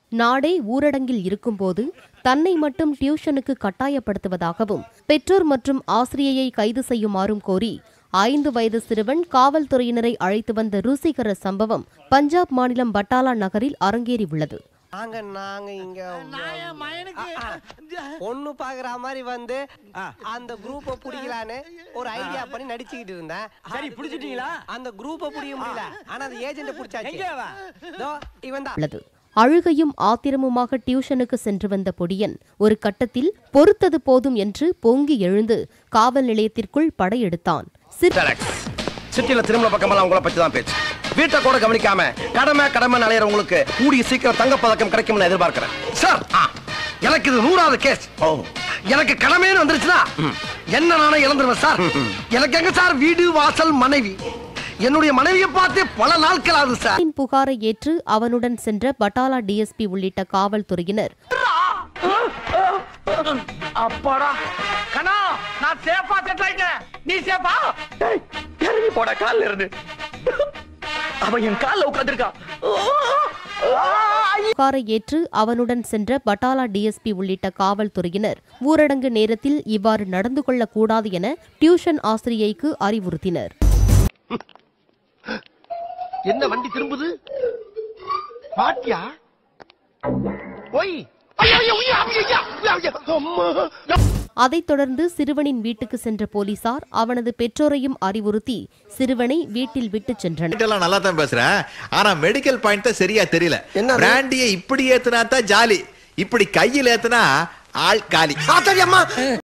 நாடே ஊரடங்கில் இருக்கும்போது தன்னை மட்டும் டியூஷனுக்கு கட்டாயப்படுத்துவதாகவும் பெற்றோர் மற்றும் ஆசிரியையை கைது செய்யுமாறும் கோரி 5 வயது சிறுவன் காவல்துறையினரை அழைத்து வந்த ருசிகர சம்பவம் பஞ்சாப் மாநிலம் பட்டாலா நகரில் அரங்கேறியுள்ளது. பொண்ணு பாக்குற மாதிரி வந்து அந்த குரூப்பை புடிக்கலான்னு ஒரு ஐடியா பண்ணி நடிச்சுக்கிட்டு இருந்தேன். சரி, புடிச்சிட்டீங்களா? அந்த குரூப்பை புடிக்க முடியல, ஆனா அந்த ஏஜென்ட் புடிச்சாச்சு. இவன் தான். அழுகையும் ஆத்திரமுமாக டியூஷனுக்கு சென்று வந்த பொடியன் ஒரு கட்டத்தில் பொறுத்தது போதும் என்று பொங்கி எழுந்து காவல் நிலையத்திற்குள் படையெடுத்தான். சிட்டில திரும்ப பக்கமெல்லாம் உங்களை பத்தி தான் பேச்சு. வீட்டை கூட கவனிக்காம கடமை அலையறவங்களுக்கு கூடிய சீக்கிரம் தங்கப்பதக்கம் கிடைக்கும்னு எதிர்பார்க்கிறேன். சார், எனக்கு இது 100வது கேஸ். எனக்கு கடமைன்னு வந்துருச்சுன்னா என்ன நானே இழந்துருவேன் சார். எனக்கு எங்க சார் வீடு வாசல் மனைவி? என்னுடைய மனைவியை பார்த்து பல நாட்கள் ஆகுது சார். புகாரை ஏற்று அவனுடன் சென்ற பட்டாலா டிஎஸ்பி உள்ளிட்ட காவல்துறையினர் அப்பாடா கண்ணா, நான் சேஃபா செட்லாயிட்டேன். நீ சேஃபா? இறங்கி போட கால்ல இருந்து. அவன் என் கால்ல உட்கார்ந்திருக்கான். புகாரை ஏற்று அவனுடன் சென்ற பட்டாலா டிஎஸ்பி உள்ளிட்ட காவல்துறையினர் ஊரடங்கு நேரத்தில் இவ்வாறு நடந்து கொள்ளக்கூடாது என டியூஷன் ஆசிரியைக்கு அறிவுறுத்தினர். என்ன வண்டி திரும்புது? பாட்டியா? அதைத் தொடர்ந்து சிறுவனின் வீட்டுக்கு சென்ற போலீசார் அவனது பெற்றோரையும் அறிவுறுத்தி சிறுவனை வீட்டில் விட்டுச் சென்றனர். நல்லா தான் பேசுறேன், ஆனா மெடிக்கல் பாயிண்ட் சரியா தெரியல. பிராண்டியை இப்படி ஏத்துனா தான் ஜாலி, இப்படி கையில் ஏத்துனா ஆள் காலி.